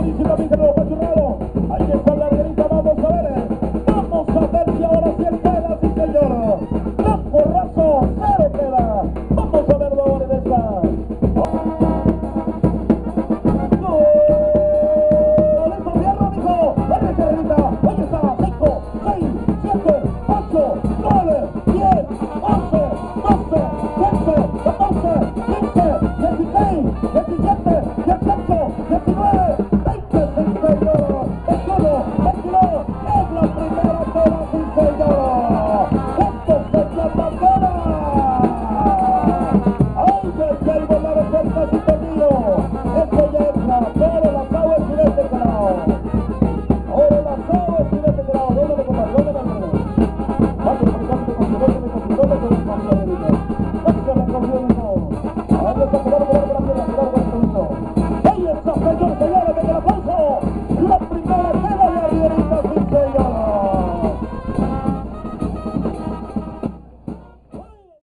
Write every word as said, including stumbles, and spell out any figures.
Buenísimo, mi querido Pachurrado. Ahí está la arderita, vamos a ver. Vamos a ver si ahora sí el queda, sí señor. Un porrazo, cero queda. Vamos a verlo ahora en esta. Vamos